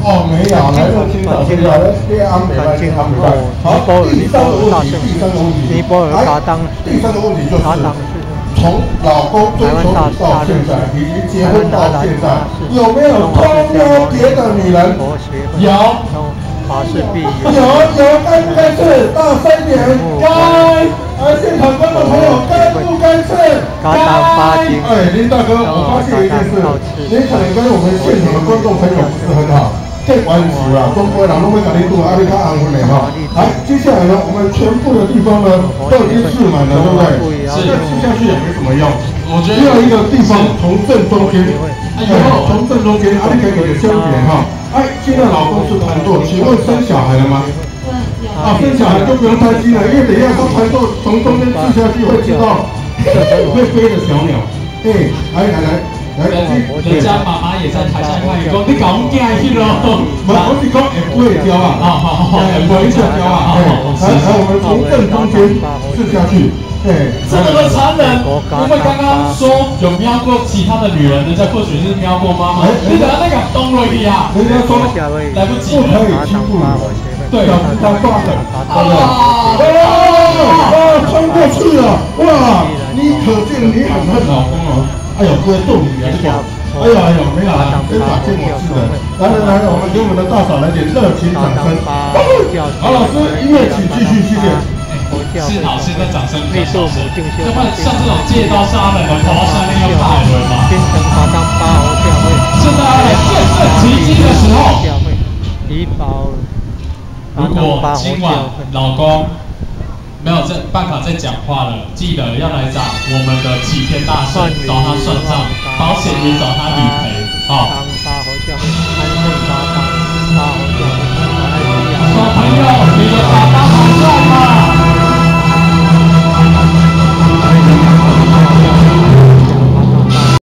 哦，没有，来热清早睡觉，这安美来，安美来。好，第三个问题， 尼泊尔嘎当， 第三个问题就是从老公追求你到现在，以及结婚到现在，有没有偷摸别的女人？有。 法式必有，该不该吃？大声点，该。现场观众朋友，该不该吃？该。哎，林大哥，我发现一件事，你可能跟我们现场的观众朋友不是很好。这关系啦，中国人都会搞你度阿里卡安徽的哈。来，接下来呢，我们全部的地方呢都已经试满了，对不对？是。那吃下去也没什么用。我觉得要一个地方从正中间，从正中间，阿里可以给香点哈。哎，现在老公是盘坐，请问生小孩了吗？啊，生小孩就不用担心了，因为等一下他盘坐从中间吃下去会知道会飞的小鸟。哎，来。 人家妈妈也在台下看，讲你搞唔惊去咯？ 我是讲会飞雕啊，飞下雕啊。来，我们从正中间吃下去。 这么的残忍！我们刚刚说有瞄过其他的女人，人家或许是瞄过妈妈。你等下那个东落去啊！ 人家说来不及， 不可以欺负你。 对， 当断的。穿过去了！哇，你可见你很恨老公哦。哎呦，各位逗你啊！哎呦，没有啦，非法见我是人。来，我们给我们的大嫂来点热情掌声。好，老师，音乐请继续，谢谢。 是老师的掌声比较小声，要不然像这种借刀杀人的，跑到下面要怕人嘛。现在见证奇迹的时候，如果今晚老公没有办法再讲话了，记得要来找我们的齐天大圣，找他算账，保险也找他理赔，好。